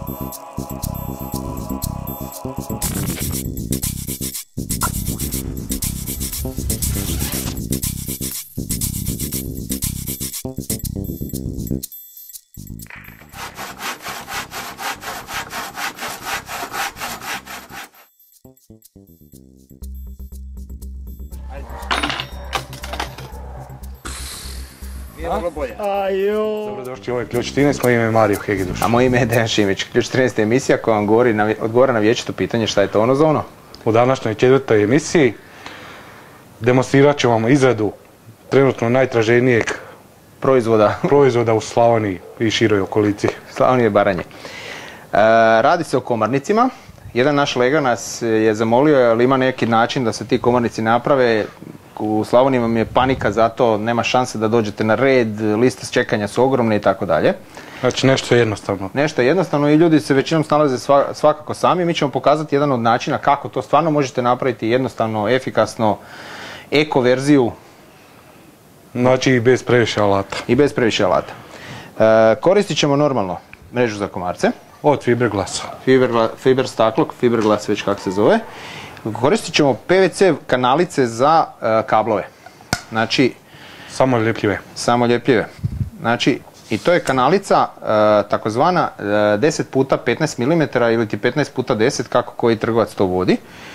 Dobrodošli, ovo je Ključ 13, moje ime je Mario Hegeduš. A moje ime je Dejan Šimić. Ključ 13 je emisija koja vam odgovara na vječito pitanje šta je to ono za ono. U današnjoj 4. emisiji demonstrirat ću vam izradu trenutno najtraženijeg proizvoda u Slavoniji i široj okolici. Slavonije i Baranje. Radi se o komarnicima. Jedan naš lega nas je zamolio, ali ima neki način da se ti komarnici naprave. U Slavoniji vam je panika, zato nema šanse da dođete na red, liste čekanja su ogromne i tako dalje. Znači nešto je jednostavno. Nešto je jednostavno i ljudi se većinom snalaze svakako sami. Mi ćemo pokazati jedan od načina kako to stvarno možete napraviti jednostavno, efikasno, eko verziju. Znači i bez previše alata. I bez previše alata. Koristit ćemo normalno mrežu za komarce. Od fiberglasa. Fiber staklog, fiberglas već kako se zove. Koristit ćemo PVC kanalice za kablove. Znači... Samo ljepljive. Samo ljepljive. Znači, i to je kanalica takozvana 10 puta 15 mm ili ti 15 puta 10, kako koji trgovac to vodi.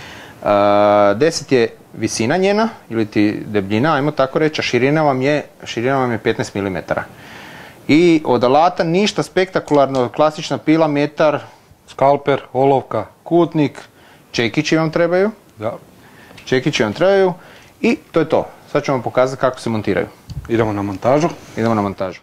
10 je visina njena ili ti debljina, ajmo tako reći, a širina vam je 15 mm. I od alata ništa spektakularno, klasična pila, metar, skalper, olovka, kutnik, čekići vam trebaju. Da. Čekići vam trebaju i to je to. Sad ću vam pokazati kako se montiraju. Idemo na montažu. Idemo na montažu.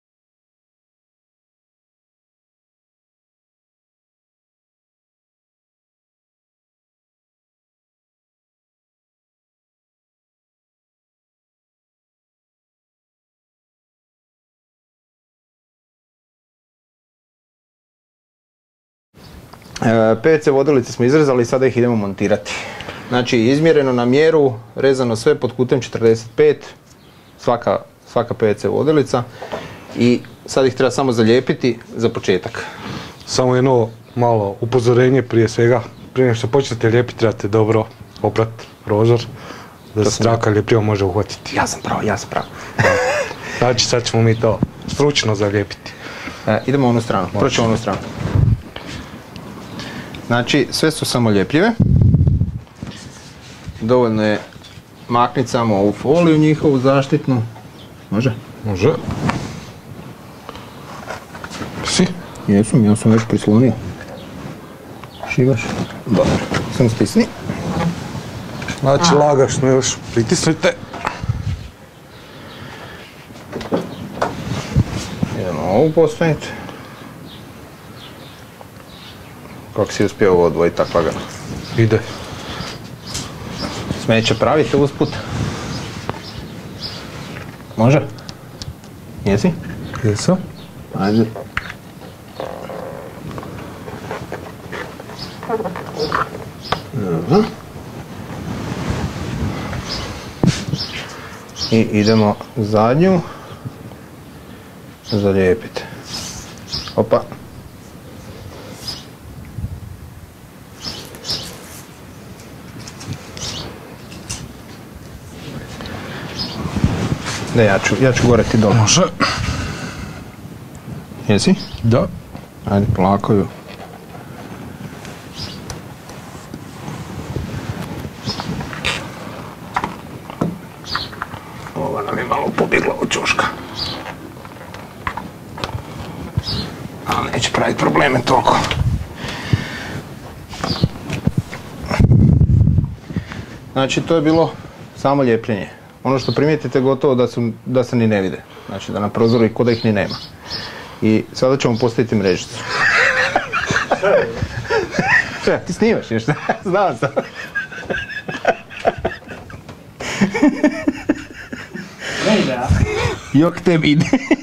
PVC vodilice smo izrezali i sada ih idemo montirati. Znači izmjereno na mjeru, rezano sve pod kutem 45, svaka PVC vodilica i sad ih treba samo zalijepiti za početak. Samo jedno malo upozorenje prije svega, prije nego što počnete lijepiti trebate dobro oprati prozor da se traka ljepljivo može uhvatiti. Ja sam pravo. Znači sad ćemo mi to stručno zalijepiti. Idemo u onu stranu, proćemo u onu stranu. Znači, sve su samo ljepljive. Dovoljno je makniti samo ovu foliju njihovu zaštitnu. Može? Može. Si? Jesam, ja sam već prislonio. Šivaš? Dobro. Samo stisni. Znači, lagašno još pritisnite. Idemo ovu postaviti. Kako si uspio ovo odvojiti tako lagano? Ide. Smeće pravite usput? Može? Jesi? Jesam. Ajde. Dobro. I idemo zadnju zalijepiti. Opa. Ne, ja ću gore ti dole. Može. Jesi? Da. Ajde, polako ju. Ova nam je malo pobjegla od ćoška. Ali neće praviti probleme toliko. Znači, to je bilo samo ljepljenje. Ono što primijetite gotovo da se ni ne vide. Znači da na prozoru i kod da ih ni nema. I sada ćemo postaviti mrežicu. Šta, ti snimaš nešto? Znao sam. Ne ide, a? Jok tebi ide.